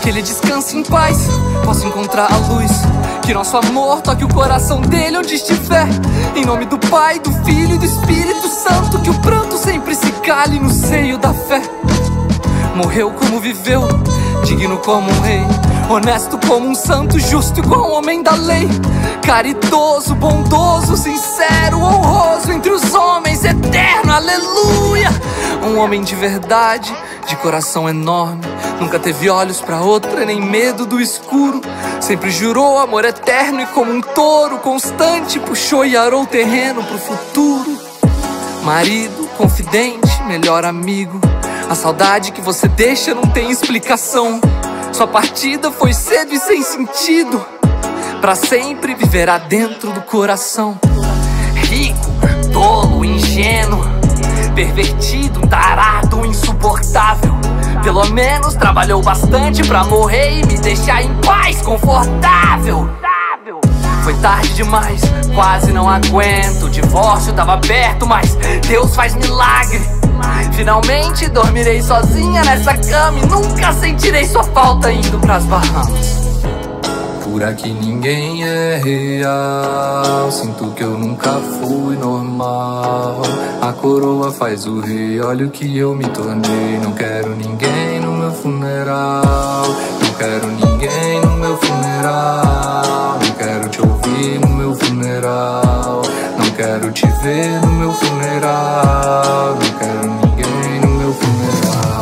que ele descanse em paz, possa encontrar a luz. Que nosso amor toque o coração dele onde estiver. Em nome do Pai, do Filho e do Espírito Santo, que o pranto sempre se cale no seio da fé. Morreu como viveu, digno como um rei, honesto como um santo, justo igual um homem da lei. Caridoso, bondoso, sincero, honroso entre os homens, eterno, aleluia. Um homem de verdade, de coração enorme, nunca teve olhos pra outra, nem medo do escuro. Sempre jurou amor eterno e como um touro constante, puxou e arou o terreno pro futuro. Marido, confidente, melhor amigo. A saudade que você deixa não tem explicação. Sua partida foi cedo e sem sentido, pra sempre viverá dentro do coração. Rico, tolo, ingênuo, pervertido, tarado, insuportável. Pelo menos trabalhou bastante pra morrer e me deixar em paz, confortável. Foi tarde demais, quase não aguento. O divórcio tava perto, mas Deus faz milagre. Finalmente dormirei sozinha nessa cama e nunca sentirei sua falta indo pras Bahamas. Por aqui ninguém é real, sinto que eu nunca fui normal. A coroa faz o rei, olha o que eu me tornei. Não quero ninguém no meu funeral, não quero ninguém no meu funeral. Não quero te ouvir no meu funeral, não quero te ver no meu funeral. Não quero ninguém no meu funeral.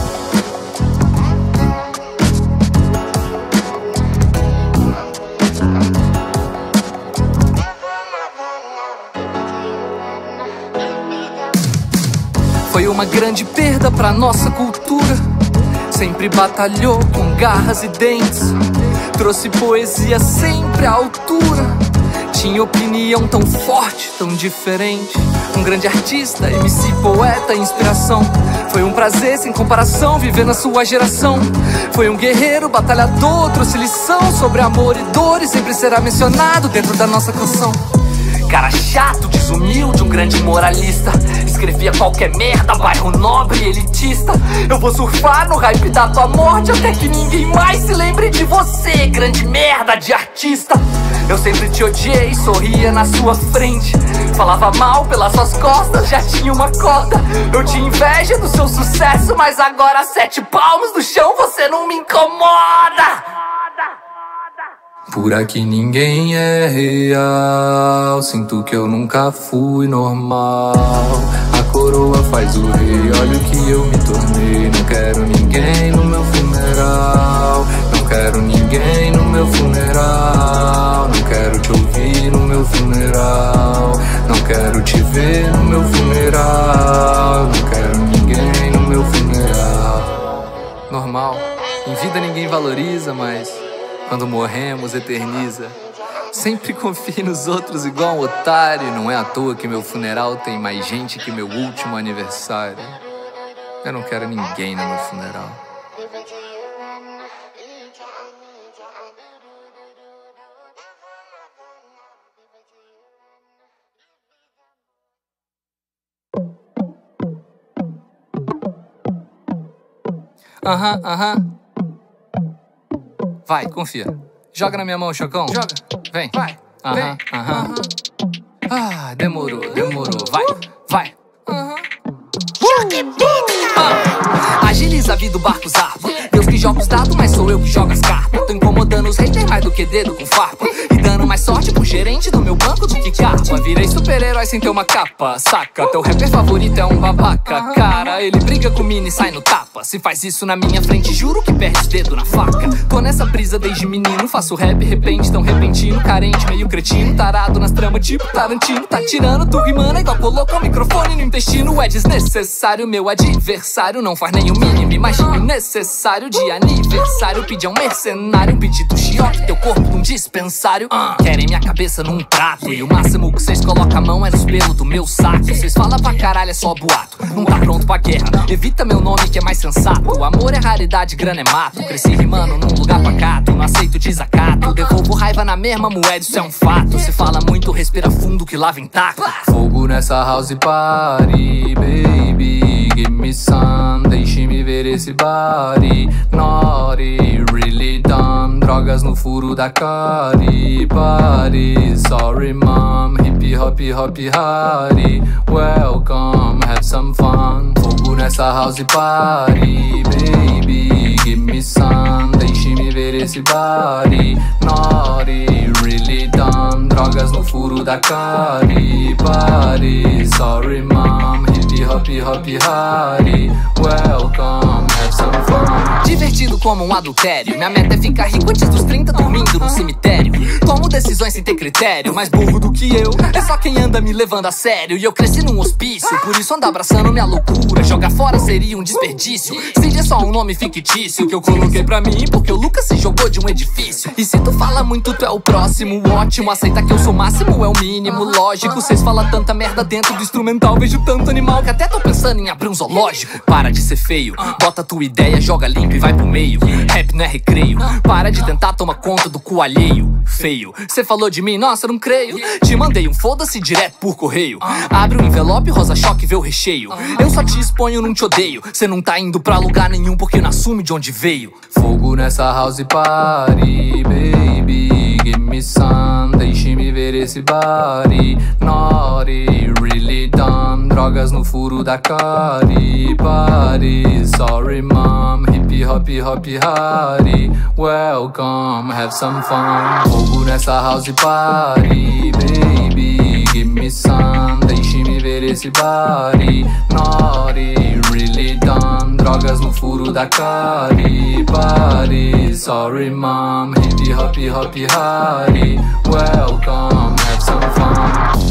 Foi uma grande perda pra nossa cultura. Sempre batalhou com garras e dentes, trouxe poesia sempre à altura. Tinha opinião tão forte, tão diferente. Um grande artista, MC, poeta, inspiração. Foi um prazer sem comparação viver na sua geração. Foi um guerreiro, batalhador, trouxe lição sobre amor e dor e sempre será mencionado dentro da nossa canção. Cara chato, desumilde, um grande moralista. Escrevia qualquer merda, bairro nobre e elitista. Eu vou surfar no hype da tua morte até que ninguém mais se lembre de você, grande merda de artista. Eu sempre te odiei, sorria na sua frente. Falava mal pelas suas costas, já tinha uma cota. Eu tinha inveja do seu sucesso, mas agora 7 palmos no chão você não me incomoda. Por aqui ninguém é real, sinto que eu nunca fui normal. A coroa faz o rei, olha o que eu me tornei. Não quero ninguém no meu funeral, não quero ninguém no meu funeral. Não quero te ouvir no meu funeral, não quero te ver no meu funeral. Não quero ninguém no meu funeral. Normal, em vida ninguém valoriza, mas quando morremos, eterniza. Sempre confie nos outros igual um otário. Não é à toa que meu funeral tem mais gente que meu último aniversário. Eu não quero ninguém no meu funeral. Aham. Vai, confia. Joga na minha mão, Chocão. Joga. Vem. Vai. Aham. Ah, demorou. Vai. Agiliza a vida, o barco zarpa. Deus que joga os dados, mas sou eu que jogo as cartas. Tô incomodando os haters mais do que dedo com farpa. E dando mais sorte pro gerente do meu banco do que capa. Virei super-herói sem ter uma capa, saca? Teu rapper favorito é um babaca, cara. Ele briga com mini e sai no tapa. Se faz isso na minha frente, juro que perde dedo na faca. Tô nessa brisa desde menino, faço rap, repente tão repentino. Carente, meio cretino, tarado nas tramas tipo Tarantino. Tá tirando tu rimando igual colocou o microfone no intestino. É desnecessário, meu adversário não faz nem o mínimo. Imagine o necessário de aniversário. Pedir um mercenário, um pedido chioque, teu corpo num dispensário. Querem minha cabeça num prato e o máximo que vocês colocam a mão é nos pelos do meu saco. Vocês falam pra caralho, é só boato. Não tá pronto pra guerra, evita meu nome que é mais sensato. O amor é raridade, grana é mato. Cresci rimando num lugar pacato, não aceito desacato. Devolvo raiva na mesma moeda, isso é um fato. Se fala muito, respira fundo que lá vem taco. Fogo nessa house party, baby, give me some. Deixe-me ver esse body. Naughty, really dumb. Drogas no furo da cari. Party, sorry mom. Hip hop hop hardy. Welcome, have some fun. Fogo nessa house party, baby, give me some. Deixe-me ver esse body. Naughty, really dumb. Drogas no furo da cari. Party, sorry mom. Hip hop hop hardy. Welcome, have some fun. Divertido como um adultério. Minha meta é ficar rico antes dos 30, dormindo no cemitério. Tomo decisões sem ter critério. Mais burro do que eu é só quem anda me levando a sério. E eu cresci num hospício, por isso ando abraçando minha loucura. Jogar fora seria um desperdício. Cid é só um nome fictício que eu coloquei pra mim porque o Lucas se jogou de um edifício. E se tu fala muito, tu é o próximo. Ótimo, aceita que eu sou máximo, é o mínimo. Lógico, cês falam tanta merda dentro do instrumental. Vejo tanto animal que até tô pensando em abrir um zoológico. Para de ser feio, bota tua ideia, joga limpo e vai pro meio. Rap não é recreio, para de tentar tomar conta do cu alheio. Feio, cê falou de mim, nossa, não creio. Te mandei um foda-se direto por correio. Abre o envelope, rosa choque, vê o recheio. Eu só te exponho, não te odeio. Cê não tá indo pra lugar nenhum porque não assume de onde veio. Fogo nessa house party, baby, give me some. Deixe-me ver esse body. Naughty, really dumb. Drogas no furo da cari. Party, sorry mom. Hip hop hop hardy. Welcome, have some fun. Fogo nessa house party, baby, give me some. Deixe-me ver esse body. Naughty, really dumb. Drogas no furo da cari. Party, sorry mom. Hip hop hop hardy. Welcome, have some fun.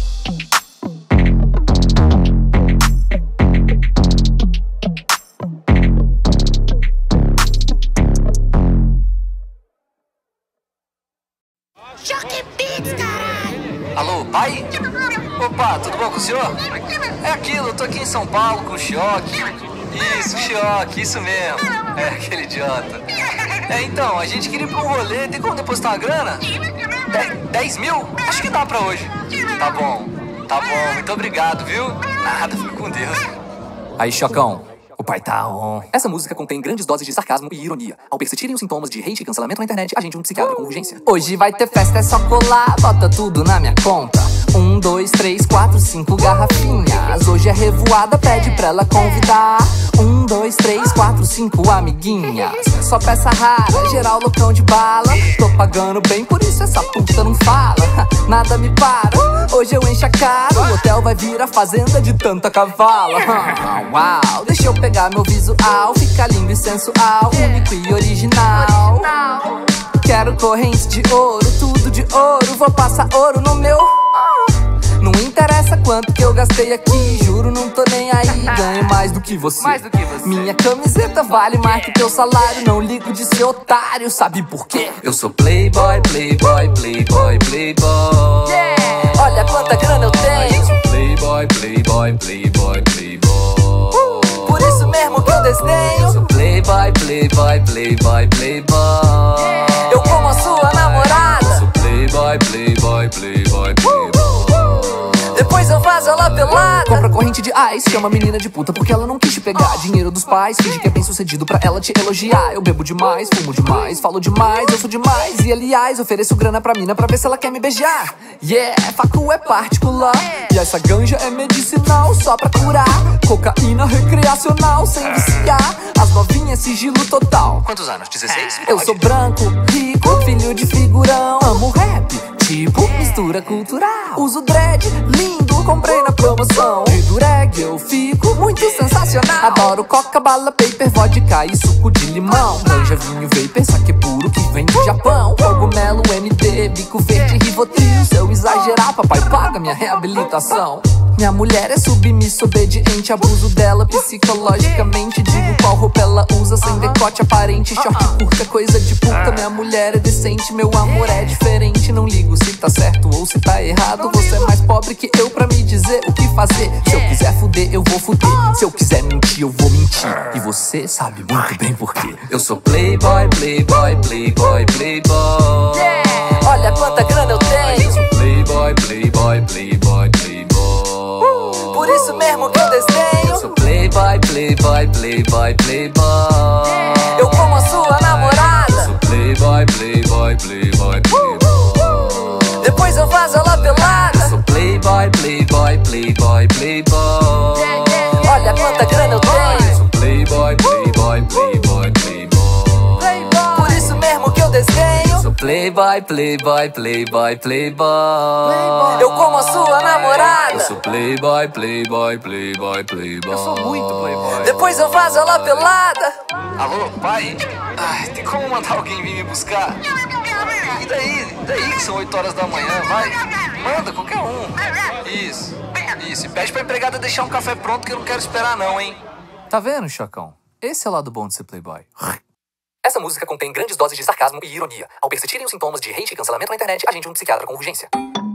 Choque Beats, caralho! Alô, pai? Opa, tudo bom com o senhor? É aquilo, eu tô aqui em São Paulo com o Choque. Isso, Choque, isso mesmo. É, aquele idiota. É, então, a gente queria ir pra um rolê. Tem como depositar uma grana? 10 mil? Acho que dá pra hoje. Tá bom, muito obrigado, viu? Nada, fica com Deus. Aí, Chocão, o pai tá on. Essa música contém grandes doses de sarcasmo e ironia. Ao persistirem os sintomas de hate e cancelamento na internet, a gente um psiquiatra com urgência. Hoje vai ter festa, é só colar, bota tudo na minha conta. 1, 2, 3, 4, 5 garrafinhas. Hoje é revoada, pede pra ela convidar. 1, 2, 3, 4, 5 amiguinhas. Só peça rara, geral loucão de bala. Tô pagando bem, por isso essa puta não fala. Nada me para, hoje eu encho a cara. O hotel vai virar fazenda de tanta cavala. Uau, deixa eu pegar meu visual. Fica lindo e sensual, único e original. Quero corrente de ouro, tudo de ouro. Vou passar ouro no meu. Não interessa quanto que eu gastei aqui, juro, não tô nem aí. Ganho mais do que você. Minha camiseta vale mais que teu salário. Não ligo de ser otário, sabe por quê? Eu sou playboy, playboy, playboy, playboy. Olha quanta grana eu tenho. Eu sou playboy, playboy, playboy, playboy. Por isso mesmo que eu desdenho. Eu sou playboy, playboy, playboy, playboy. Eu como a sua namorada. Eu sou playboy, playboy, playboy, playboy. Depois eu vazo ela pelada. Compra corrente de ice, chama a menina de puta porque ela não quis te pegar. Dinheiro dos pais, finge que é bem sucedido pra ela te elogiar. Eu bebo demais, fumo demais, falo demais, eu sou demais. E aliás, ofereço grana pra mina pra ver se ela quer me beijar. Yeah, facu é particular. E essa ganja é medicinal, só pra curar. Cocaína recreacional, sem viciar. As novinhas, sigilo total. Quantos anos? 16? Eu sou branco, rico, filho de figurão. Amo rap, tipo mistura cultural. Uso dread, lindo, comprei na promoção. De dureg eu fico muito sensacional. Adoro coca, bala, paper, vodka e suco de limão. Ganja, vinho, vapor, saque puro que vem do Japão. Cogumelo, MD, bico verde, Rivotril. Se eu exagerar, papai paga minha reabilitação. Minha mulher é submissa, obediente, abuso dela psicologicamente. Digo qual roupa ela usa, sem decote aparente. Short curta, coisa de puta. Minha mulher é decente, meu amor é diferente. Não ligo se tá certo ou se tá errado. Você é mais pobre que eu pra me dizer o que fazer. Se eu quiser fuder, eu vou fuder. Se eu quiser mentir, eu vou mentir. E você sabe muito bem por quê. Eu sou playboy, playboy, playboy, playboy. Olha quanta grana eu tenho. Eu sou playboy, playboy, playboy, playboy. Por isso mesmo que eu desdenho. Eu sou playboy, playboy, playboy, playboy, playboy. Eu como a sua namorada. Eu sou playboy, playboy, playboy, playboy. Depois eu vazo ela pelada. Eu sou playboy, playboy, playboy, playboy. Olha quanta grana eu tenho. Eu sou playboy, playboy, playboy, playboy. Por isso mesmo que eu desenho. Eu sou playboy, playboy, playboy, playboy. Eu como a sua namorada. Eu sou playboy, playboy, playboy, playboy. Eu sou muito playboy. Depois eu vazo ela pelada. Alô, pai? Ai, tem como mandar alguém vir me buscar? E daí? Daí que são 8 horas da manhã, vai. Manda, qualquer um. Isso. E pede pra empregada deixar um café pronto que eu não quero esperar não, hein? Tá vendo, Chacão? Esse é o lado bom de ser playboy. Essa música contém grandes doses de sarcasmo e ironia. Ao persistirem os sintomas de hate e cancelamento na internet, agende um psiquiatra com urgência.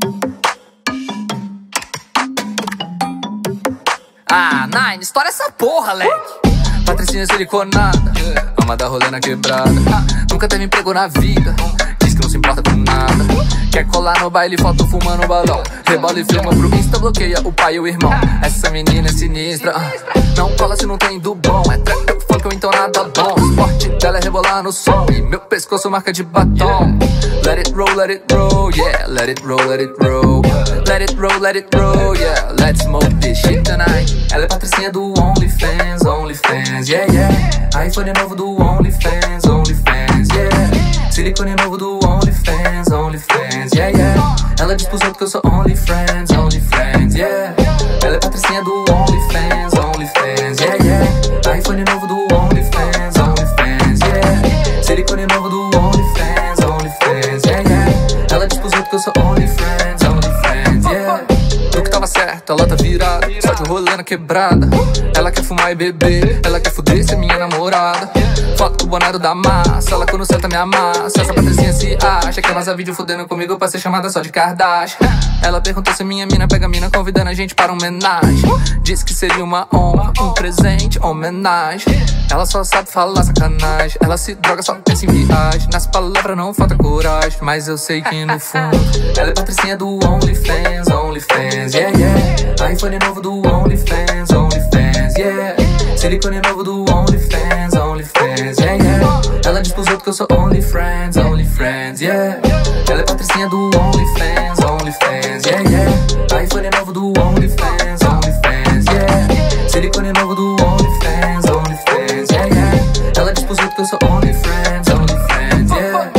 Ah, Nine, estoura essa porra, leque. Patricinha siliconada, ama dar rolê na quebrada. Nunca teve emprego na vida, diz que não se importa com nada. Quer colar no baile, foto fumando balão. Rebola e filma pro Insta, bloqueia o pai e o irmão. Essa menina é sinistra, não cola se não tem do bom. É trap, funk ou então nada bom. O esporte dela é rebolar no som e meu pescoço marca de batom. Let it roll, yeah. Let it roll, let it roll. Let it roll, yeah. Let's smoke this shit tonight. Ela é patricinha do OnlyFans, OnlyFans, yeah, yeah. iPhone novo do OnlyFans, OnlyFans, yeah. Silicone novo do OnlyFans, OnlyFans, yeah, yeah. Ela diz pros outros que eu sou OnlyFriends, OnlyFriends, yeah. Ela é patricinha do OnlyFans, OnlyFans, yeah, yeah. iPhone novo do OnlyFans, OnlyFans, yeah. Silicone novo do OnlyFans, OnlyFans, yeah, yeah. Ela diz pros outros que eu sou OnlyFriends, OnlyFriends, yeah. Do que tava certo, ela tá virada, só de rolê na quebrada. Ela quer fumar e beber, ela quer fuder ser minha namorada. Foto com o boneco da massa, ela quando senta me amassa. Essa patricinha se acha que vaza vídeo fudendo comigo pra ser chamada só de Kardashian. Ela perguntou se minha mina pega a mina, convidando a gente para uma homenagem. Disse que seria uma honra, um presente, homenagem. Ela só sabe falar sacanagem, ela se droga, só pensa em viagem. Nas palavras não falta coragem, mas eu sei que no fundo ela é patricinha do OnlyFans, OnlyFans, yeah, yeah. iPhone novo do OnlyFans, OnlyFans, yeah. Silicone novo do OnlyFans, OnlyFans, yeah, yeah. Ela diz pros outros que eu sou OnlyFriends, OnlyFriends, yeah. Ela é patricinha do OnlyFans, OnlyFans, yeah, yeah. iPhone novo do OnlyFans, OnlyFans, yeah. Silicone novo do OnlyFans, OnlyFans, yeah, yeah. Ela diz pros outros que eu sou OnlyFriends, OnlyFriends, yeah.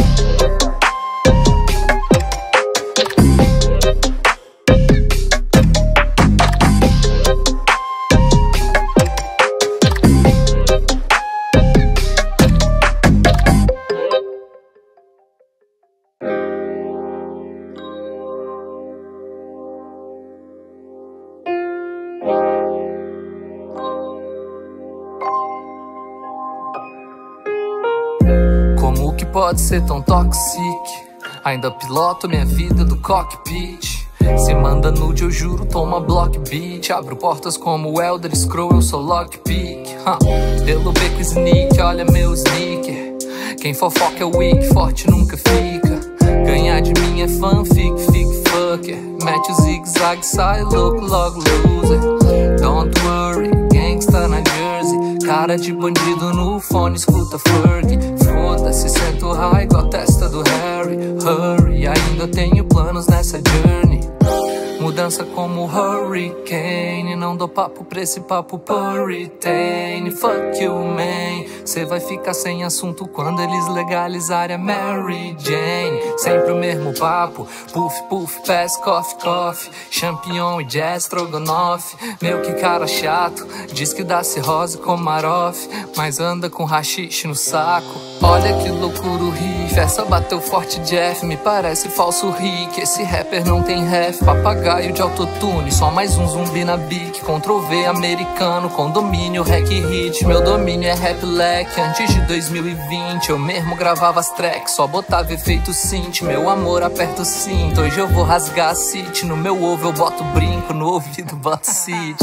Como que pode ser tão toxic? Ainda piloto minha vida do cockpit. Se manda nude, eu juro, toma block beat. Abro portas como o Elder Scroll, eu sou lockpick. Pelo beco sneak, olha meu sneaker. Quem fofoca é weak, forte nunca fica. Ganhar de mim é fanfic, fucker. Mete o zigue-zague, sai louco, logo loser. Don't worry, gangsta na Jersey. Cara de bandido no fone, escuta Ferg. Foda-se, sento high igual a testa do Harry. Hurry, ainda tenho planos nessa journey. Mudança como hurricane. Não dou papo pra esse papo puritain. Fuck you, man. Cê vai ficar sem assunto quando eles legalizarem a Mary Jane. Sempre o mesmo papo. Puff, puff, pass, coffee, coffee. Champignon e jazz, strogonoff. Meu que cara chato. Diz que dá cirrose com Maroff, mas anda com rachixe no saco. Olha que loucura o riff. Essa bateu forte, Jeff. Me parece falso Rick. Esse rapper não tem ref. Papagaio de autotune, só mais um zumbi na bic. Ctrl-V americano, condomínio, hack hit. Meu domínio é rap leque. Antes de 2020 eu mesmo gravava as tracks, só botava efeito synth. Meu amor, aperta o cinto. Hoje eu vou rasgar a city. No meu ovo eu boto brinco, no ouvido boto city.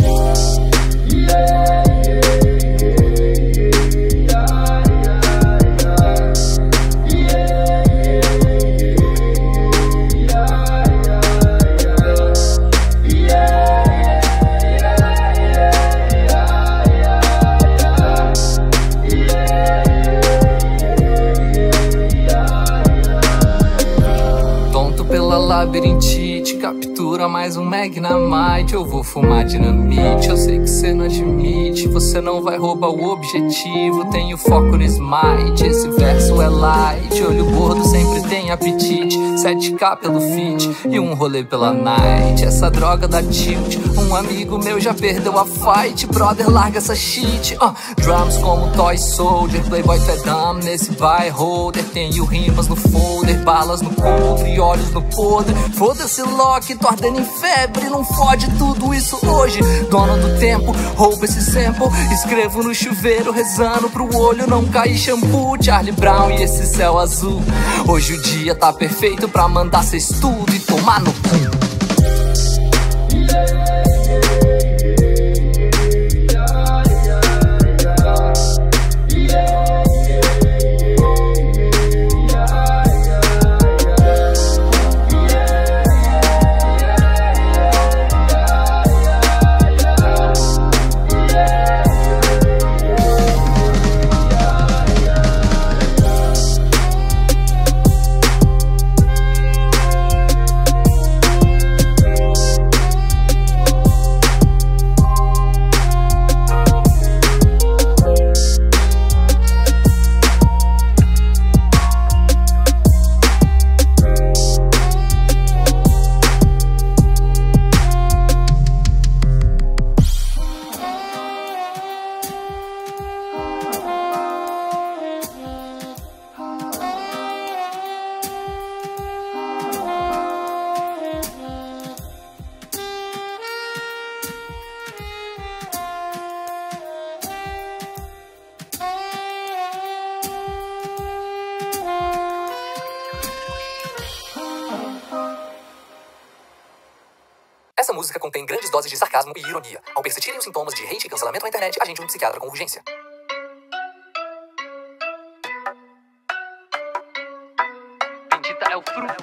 labirintite, captura mais um Magnamite. Eu vou fumar dinamite, eu sei que cê não admite. Você não vai roubar o objetivo, tenho foco no smite. Esse verso é light, olho gordo sempre tem apetite. 7K pelo fit e um rolê pela night. Essa droga dá tilt, um amigo meu já perdeu a fight. Brother, larga essa shit. Drums como Toy Soldier, Playboy Fedam nesse buy holder. Tenho rimas no folder, balas no coldre e olhos no podre. Foda-se Loki, tô ardendo em febre, não fode tudo isso hoje. Dono do tempo, rouba esse sample. Escrevo no chuveiro, rezando pro olho não cair shampoo. Charlie Brown e esse céu azul. Hoje o dia tá perfeito pra mandar cês tudo e tomar no cu. Essa música contém grandes doses de sarcasmo e ironia. Ao persistirem os sintomas de hate e cancelamento na internet, agende um psiquiatra com urgência. Bendita é o fruto.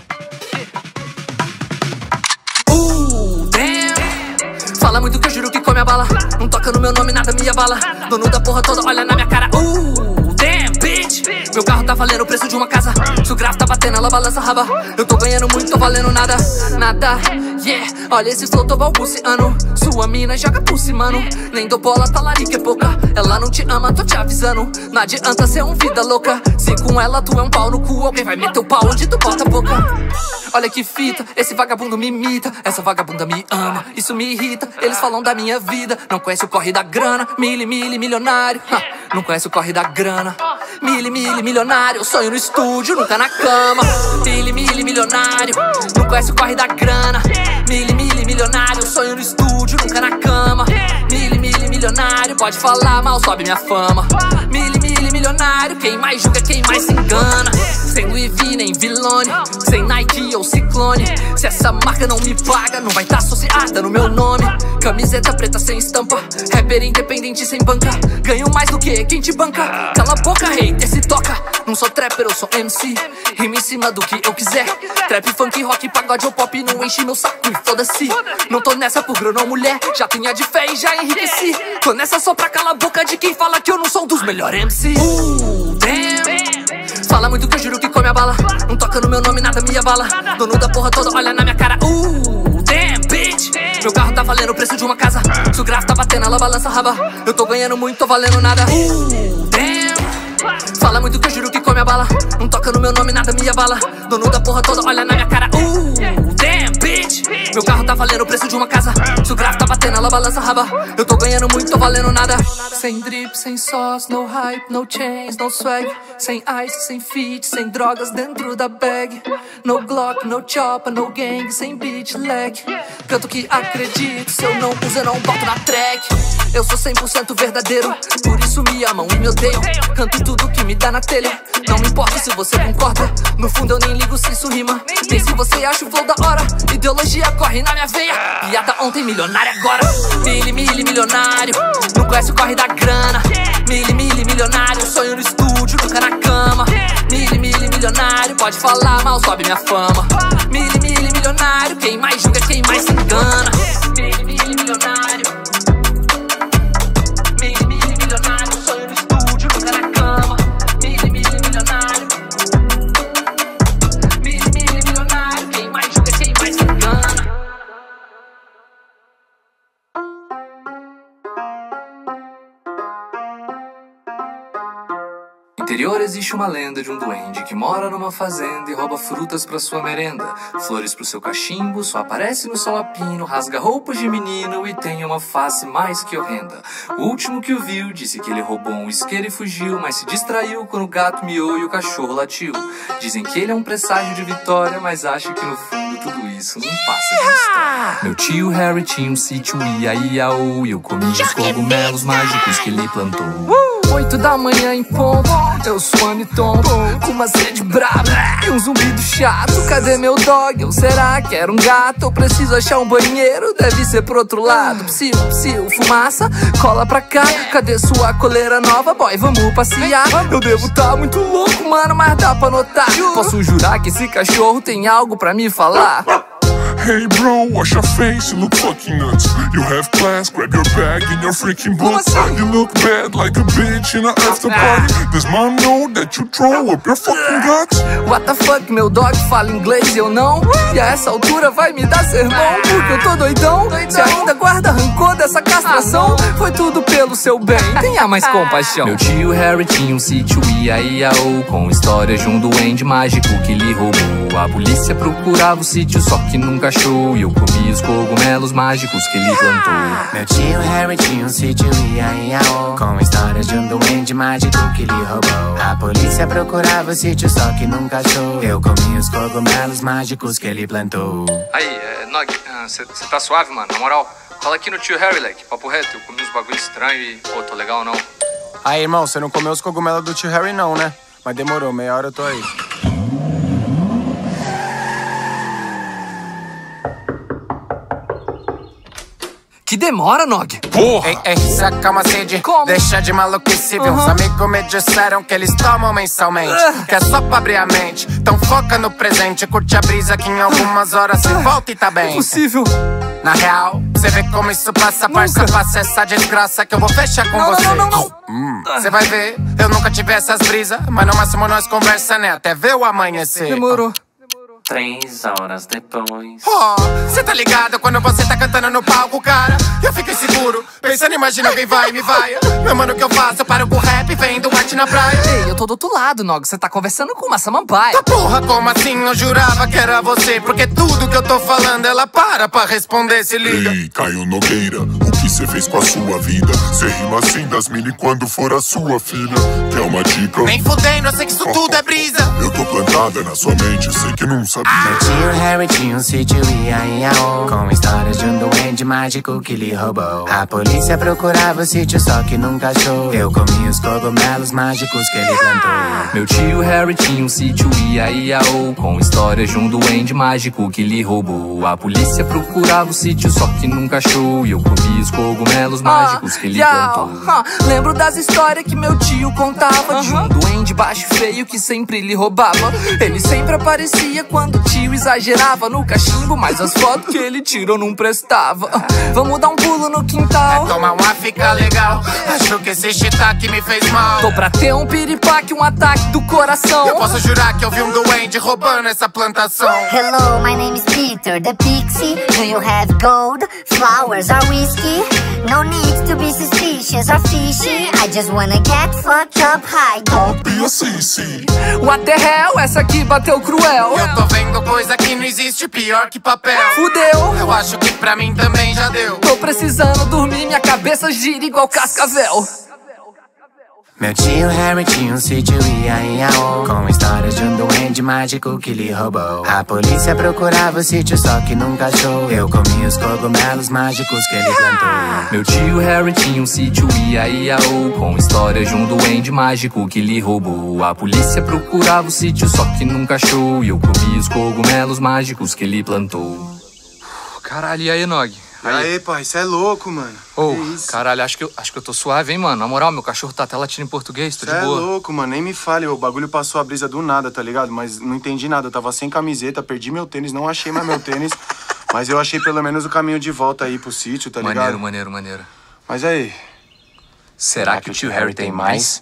Damn. Fala muito que eu juro que come a bala. Não toca no meu nome, nada me abala. Dono da porra toda, olha na minha cara. Damn, bitch. Meu carro tá valendo o preço de uma casa. Se o grafo tá batendo, ela balança a raba. Eu tô ganhando muito, tô valendo nada. Nada, yeah. Olha esse flow, tô balbuciando. Sua mina joga pussy, mano. Nem dou bola, talarica é pouca. Ela não te ama, tô te avisando. Não adianta ser um vida louca. Se com ela tu é um pau no cu, alguém vai meter o pau onde tu bota a boca. Olha que fita, esse vagabundo me imita. Essa vagabunda me ama, isso me irrita. Eles falam da minha vida, não conhece o corre da grana. Milionário, não conhece o corre da grana. Milionário, sonho no estúdio, nunca na cama. Milionário, não conhece o corre da grana. Milionário, sonho no estúdio, nunca na cama. Milionário, pode falar mal, sobe minha fama. Milionário, quem mais julga, quem mais se engana. Sem Louis V, nem Vilone, sem Nike ou Ciclone. Se essa marca não me paga, não vai tá associada no meu nome. Camiseta preta sem estampa, rapper independente sem banca. Ganho mais do que quem te banca. Cala a boca, hater, se toca. Não sou trapper, eu sou MC. Rima em cima do que eu quiser. Trap, funk, rock, pagode ou pop, não enche meu saco e foda-se. Não tô nessa por grana ou mulher, já tenho a de fé e já enriqueci. Tô nessa só pra calar a boca de quem fala que eu não sou um dos melhores MC. Damn. Fala muito que eu juro que come a bala. Não toca no meu nome, nada me abala. Dono da porra toda, olha na minha cara. Damn, bitch. Meu carro tá valendo o preço de uma casa. Se o grafo tá batendo, ela balança a raba. Eu tô ganhando muito, tô valendo nada. Damn. Fala muito que eu juro que come a bala. Não toca no meu nome, nada me abala. Dono da porra toda, olha na minha cara. Damn, bitch. Meu carro tá valendo o preço de uma casa. Se o grafo tá batendo, ela balança a raba. Eu tô ganhando muito, tô valendo nada. Sem drip, sem sauce, no hype, no chains, no swag. Sem ice, sem feat, sem drogas dentro da bag. No Glock, no chopper, no gang, sem beat lag. Canto que acredito, se eu não uso eu não boto na track. Eu sou 100% verdadeiro, por isso me amam e me odeiam. Canto tudo que me dá na telha, não me importa se você concorda. No fundo eu nem ligo se isso rima, nem se você acha o flow da hora. Ideologia corre na minha veia, piada ontem, milionária agora. Milionário, não conhece o corre da grana. Milionário, sonho no estúdio, nunca na cama. Milionário, pode falar mal, sobe minha fama. Milionário, quem mais julga, quem mais se engana. Milionário. Milionário, sonho no estúdio, nunca na cama. Milionário. Milionário, quem mais interior existe uma lenda de um duende que mora numa fazenda e rouba frutas pra sua merenda, flores pro seu cachimbo, só aparece no sol a pino, rasga roupas de menino e tem uma face mais que horrenda. O último que o viu disse que ele roubou um isqueiro e fugiu, mas se distraiu quando o gato miou e o cachorro latiu. Dizem que ele é um presságio de vitória, mas acho que no fundo tudo isso não passa de história. Meu tio Harry tinha um sítio Ia-Ia-O, e eu comia os cogumelos mágicos que ele plantou. 8 da manhã em ponto, eu suando e tonto, com uma sede brava e um zumbido chato. Cadê meu dog? Ou será que era um gato? Eu preciso achar um banheiro, deve ser pro outro lado. Psiu, psiu, fumaça, cola pra cá. Cadê sua coleira nova, boy? Vamos passear. Eu devo tá muito louco, mano, mas dá pra notar. Posso jurar que esse cachorro tem algo pra me falar. Hey bro, wash your face, you look fucking nuts. You have class, grab your bag and your freaking butt. You look bad like a bitch in a after party. Does mom know that you throw up your fucking guts? What the fuck, meu dog fala inglês e eu não? E a essa altura vai me dar sermão, porque eu tô doidão. Se ainda guarda rancor dessa castração, foi tudo pelo seu bem, tenha mais compaixão. Meu tio Harry tinha um sítio Ia-Ia-O, com histórias de um duende mágico que lhe roubou. A polícia procurava o sítio, só que nunca achou, e eu comi os cogumelos mágicos que ele plantou. Meu tio Harry tinha um sítio Ia-Ia-O, com histórias de um duende mágico que lhe roubou. A polícia procurava o sítio, só que nunca achou. Eu comi os cogumelos mágicos que ele plantou. Aí, Nog, você tá suave, mano? Na moral, cola aqui no tio Harry, like, papo reto. Eu comi uns bagulho estranho e, pô, tô legal ou não? Aí, irmão, você não comeu os cogumelos do tio Harry não, né? Mas demorou, meia hora eu tô aí. Que demora, Nog? Porra! Ei, se acalma, sede. Como? Deixa de maluquice, viu? Os amigos me disseram que eles tomam mensalmente, que é só pra abrir a mente. Então foca no presente, curte a brisa que em algumas horas você volta e tá bem. Impossível. Na real, você vê como isso passa, parça, passa essa desgraça que eu vou fechar com você. Não. Você vai ver, eu nunca tive essas brisas, mas no máximo nós conversa, né? Até ver o amanhecer. Demorou. 3 horas depois. Oh, cê tá ligado quando você tá cantando no palco, cara? Eu fico inseguro, pensando, imagina alguém vai e me vai. Meu mano, o que eu faço? Eu paro com o rap, vendo arte na praia. Ei, eu tô do outro lado, Nog. Você tá conversando com uma samambaia. Tá porra, como assim? Eu jurava que era você, porque tudo que eu tô falando ela para pra responder, se liga. Ei, Caio Nogueira, o que cê fez com a sua vida? Cê rima assim das mini quando for a sua filha. Quer uma dica? Nem fudendo, eu sei que isso tudo é brisa. Eu tô plantada na sua mente, sei que não sabia. Meu tio Harry tinha um sítio Ia-Ia-O, com histórias de um duende mágico que lhe roubou. A polícia procurava o sítio, só que nunca achou. Eu comi os cogumelos mágicos que ele plantou. Meu tio Harry tinha um sítio Ia-Ia-O, com histórias de um duende mágico que lhe roubou. A polícia procurava o sítio, só que nunca achou. E eu comi os cogumelos mágicos que ele plantou. Lembro das histórias que meu tio contava, de um duende baixo e feio que sempre lhe roubava. Ele sempre aparecia quando o tio exagerava no cachimbo, mas as fotos que ele tirou não prestava. Vamos dar um pulo no quintal. Tomar uma fica legal. Acho que esse shiitake me fez mal. Tô pra ter um piripaque, um ataque do coração. Eu posso jurar que eu vi um duende roubando essa plantação. Hello, my name is Peter, the pixie. Do you have gold, flowers or whiskey? No need to be suspicious or fishy. I just wanna get fucked up high. Don't be a CC. What the hell? Essa aqui bateu cruel. Eu tô vendo coisa que não existe, pior que papel. Fudeu. Eu acho que pra mim também já deu. Tô precisando dormir, minha cabeça gira igual cascavel. Meu tio Harry tinha um sítio Ia-Ia-O, com histórias de um duende mágico que lhe roubou. A polícia procurava o sítio, só que nunca achou. Eu comi os cogumelos mágicos que ele plantou. Meu tio Harry tinha um sítio Ia-Ia-O, com histórias de um duende mágico que lhe roubou. A polícia procurava o sítio, só que nunca achou. E eu comi os cogumelos mágicos que ele plantou. Caralho, e aí, Nog? Aí, pai, cê é louco, mano. Ô, caralho, acho que eu tô suave, hein, mano? Na moral, meu cachorro tá até latindo em português, tô de boa. Cê é louco, mano, nem me fale, o bagulho passou a brisa do nada, tá ligado? Mas não entendi nada, eu tava sem camiseta, perdi meu tênis, não achei mais meu tênis. Mas eu achei pelo menos o caminho de volta aí pro sítio, tá ligado? Maneiro. Mas aí... Será que o tio Harry tem mais?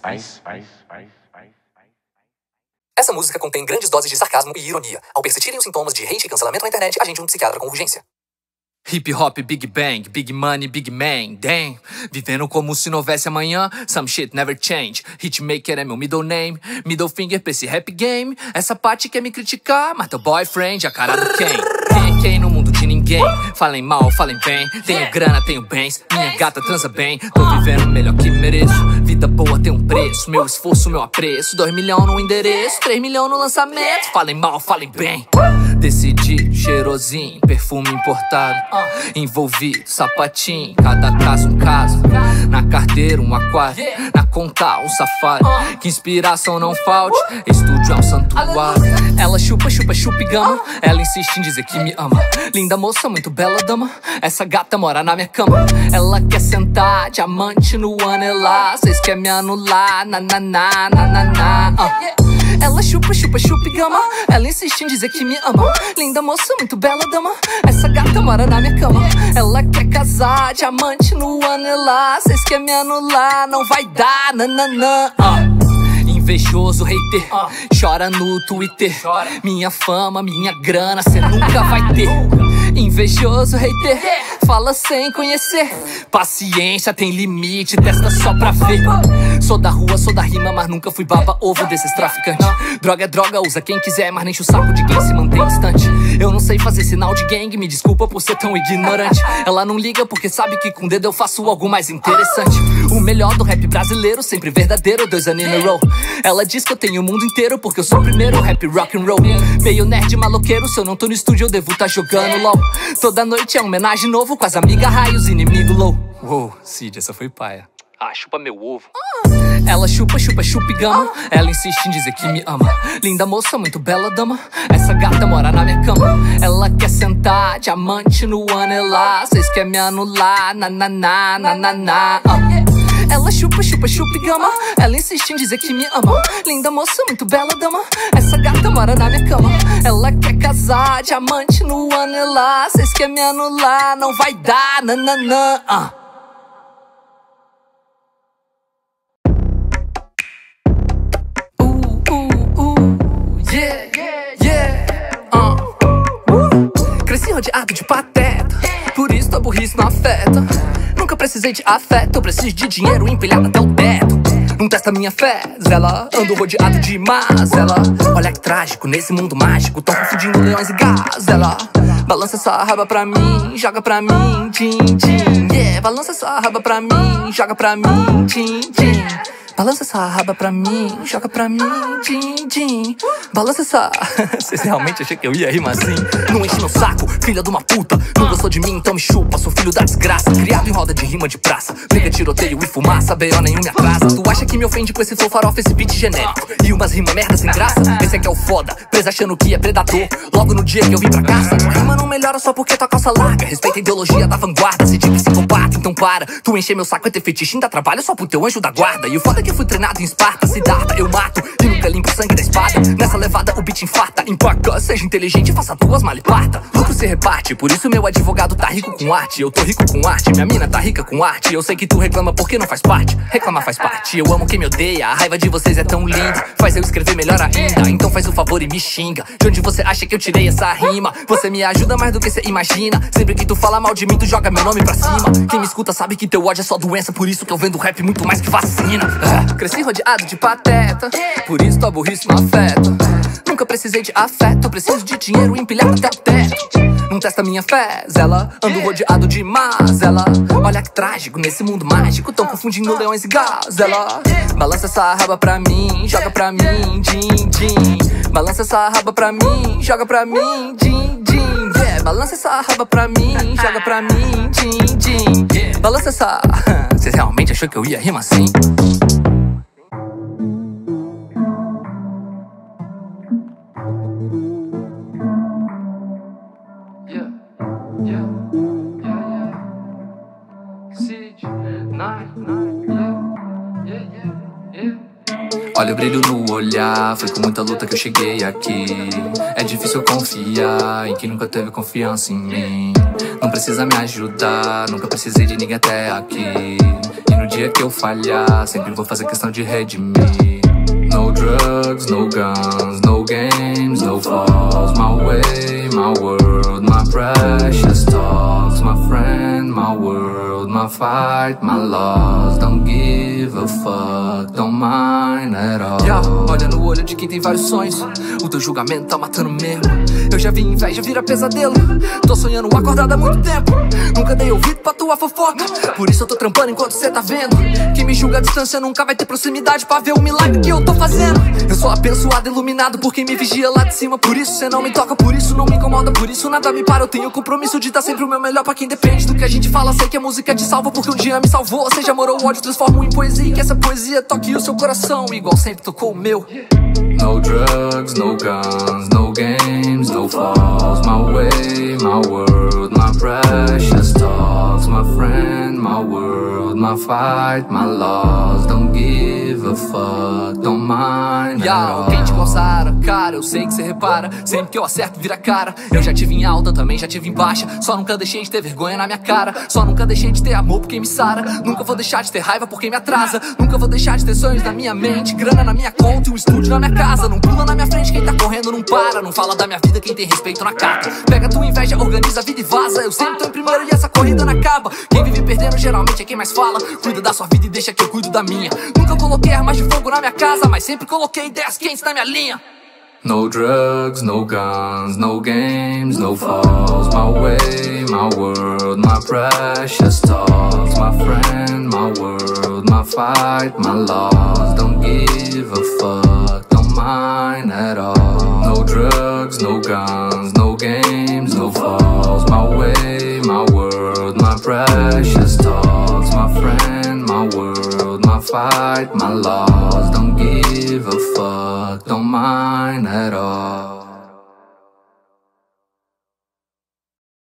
Essa música contém grandes doses de sarcasmo e ironia. Ao persistirem os sintomas de hate e cancelamento na internet, agende um psiquiatra com urgência. Hip hop, big bang, big money, big man, damn. Vivendo como se não houvesse amanhã, some shit never change. Hitmaker é meu middle name, middle finger pra esse rap game. Essa parte quer me criticar, mas teu boyfriend é a cara do quem? Quem é quem no mundo de ninguém? Falem mal, falem bem, tenho grana, tenho bens, minha gata transa bem. Tô vivendo melhor que mereço, vida boa tem um preço, meu esforço, meu apreço. 2 milhões no endereço, 3 milhões no lançamento. Falem mal, falem bem. Decidi, cheirosinho, perfume importado, envolvido, sapatinho, cada caso um caso. Na carteira um aquário, na conta um safari. Que inspiração não falte, estúdio é um santuário. Ela chupa, chupa, chupa e gama, ela insiste em dizer que me ama. Linda moça, muito bela dama, essa gata mora na minha cama. Ela quer sentar, diamante no anelar. Cês quer me anular, na na na na na na. Ela chupa, chupa, chupa e gama, ela insiste em dizer que me ama. Linda moça, muito bela dama, essa gata mora na minha cama. Ela quer casar, diamante no anelar. Cês quer me anular, não vai dar, nananã. Invejoso hater, chora no Twitter. Minha fama, minha grana, cê nunca vai ter. Invejoso hater, fala sem conhecer. Paciência tem limite, testa só pra ver. Sou da rua, sou da rima, mas nunca fui baba ovo desses traficantes. Droga é droga, usa quem quiser, mas nem enche o saco de quem se mantém distante. Eu não sei fazer sinal de gangue, me desculpa por ser tão ignorante. Ela não liga porque sabe que com o dedo eu faço algo mais interessante. O melhor do rap brasileiro, sempre verdadeiro, 2 anos in a row. Ela diz que eu tenho o mundo inteiro porque eu sou o primeiro rap rock and roll. Meio nerd maloqueiro, se eu não tô no estúdio eu devo tá jogando LOL. Toda noite é um homenagem novo com as amigas raios, inimigo low. Uou, Cid, essa foi paia. Chupa meu ovo. Ela chupa, chupa, chupa e gama, ela insiste em dizer que me ama. Linda moça, muito bela dama, essa gata mora na minha cama. Ela quer sentar, diamante no anelar. Cês quer me anular, na na na na na na. Ela chupa, chupa, chupa e gama, ela insiste em dizer que me ama. Linda moça, muito bela dama, essa gata mora na minha cama. Ela quer casar, diamante no anelar. Cês quer me anular, não vai dar, nananã. Cresci rodeado de pateta, por isso tua burrice não afeta. Nunca precisei de afeto, eu preciso de dinheiro empilhado até o teto. Não testa minha fé, Zela, ando rodeado de mazela. Olha que trágico, nesse mundo mágico, tão confundindo leões e gazela. Balança essa raba pra mim, joga pra mim, din, din, yeah. Balança essa raba pra mim, joga pra mim, din, din. Balança essa raba pra mim, joga pra mim, din, din. Balança essa... Vocês realmente acham que eu ia rimar assim? Não enche meu saco, filha de uma puta. Não gostou de mim, então me chupa, sou filho da desgraça. Criado em roda de rima de praça, briga, tiroteio e fumaça, B.O. nenhum me atrasa. Tu acha que me ofende com esse flow farofa, esse beat genérico e umas rimas merda sem graça? Esse aqui é o foda, presa achando que é predador. Logo no dia que eu vim pra caça, rima não melhora só porque tua calça larga. Respeita a ideologia da vanguarda, se de psicopata, então para. Tu encher meu saco é ter fetiche, ainda trabalha só pro teu anjo da guarda. E o foda é que eu fui treinado em Esparta, Siddhartha, eu mato e nunca limpo o sangue da espada. Nessa levada o beat infarta, empaca, seja inteligente, faça duas mal e parta. Lucro se reparte, por isso meu advogado tá rico com arte. Eu tô rico com arte, minha mina tá rica com arte. Eu sei que tu reclama porque não faz parte, reclamar faz parte. Eu amo quem me odeia, a raiva de vocês é tão linda, faz eu escrever melhor ainda. Então faz o favor e me xinga. De onde você acha que eu tirei essa rima? Você me ajuda mais do que você imagina. Sempre que tu fala mal de mim, tu joga meu nome pra cima. Quem me escuta sabe que teu ódio é só doença, por isso que eu vendo rap muito mais que vacina. Cresci rodeado de pateta, por isso tua burrice não afeta. Nunca precisei de afeto, preciso de dinheiro empilhado até o teto. Não testa minha fé, Zela, ando rodeado de mazela. Olha que trágico, nesse mundo mágico, tão confundindo leões e gazela. Balança essa raba pra mim, joga pra mim, din, din. Balança essa raba pra mim, joga pra mim, din, din, yeah. Balança essa raba pra mim, joga pra mim, din, din. Balança essa... Vocês realmente achou que eu ia rimar assim? Olha o brilho no olhar, foi com muita luta que eu cheguei aqui. É difícil confiar em quem nunca teve confiança em mim. Não precisa me ajudar, nunca precisei de ninguém até aqui. E no dia que eu falhar, sempre vou fazer questão de redimir. No drugs, no guns, no games, no falls. My way, my world, my precious thoughts. my fight, my loss. Don't give a fuck, don't mind at all. Olha no olho de quem tem vários sonhos, o teu julgamento tá matando mesmo. Eu já vi inveja virar pesadelo, tô sonhando acordado há muito tempo. Nunca dei ouvido pra tua fofoca, por isso eu tô trampando enquanto cê tá vendo. Quem me julga à distância nunca vai ter proximidade pra ver o milagre que eu tô fazendo. Eu sou abençoado, iluminado por quem me vigia lá de cima. Por isso cê não me toca, por isso não me incomoda, por isso nada me para. Eu tenho o compromisso de dar sempre o meu melhor pra quem depende do que a gente fala. Sei que a música te salva porque um dia me salvou. Seja amor ou ódio, transformo em poesia, e que essa poesia toque o seu coração igual sempre tocou o meu. No drugs, no guns, no games, no falls. My way, my world, my precious thoughts. My friend, my world, my fight, my loss. Don't give a fuck, don't mind at all. Quem te coçara, cara, eu sei que cê repara. Sempre que eu acerto vira cara. Eu já tive em alta, também já tive em baixa. Só nunca deixei de ter vergonha na minha cara. Só nunca deixei de ter amor por quem me sara. Nunca vou deixar de ter raiva por quem me atrasa. Nunca vou deixar de ter sonhos na minha mente, grana na minha conta e um estúdio na minha casa. Não pula na minha frente quem tá correndo, não para. Não fala da minha vida quem tem respeito na carta. Pega tua inveja, organiza a vida e vaza. Eu sempre tô em primeiro e essa corrida não acaba. Quem vive perdendo geralmente é quem mais fala. Cuida da sua vida e deixa que eu cuido da minha. Nunca coloquei armas de fogo na minha casa, mas sempre coloquei ideias quentes na minha linha. No drugs, no guns, no games, no falls. My way, my world, my precious thoughts. My friend, my world, my fight, my loss. Don't give a fuck, don't mind at all. No drugs, no guns, no games, no falls. My way, my world, my precious thoughts. My friend, my world, my fight, my loss. Don't give a fuck, don't mind at all.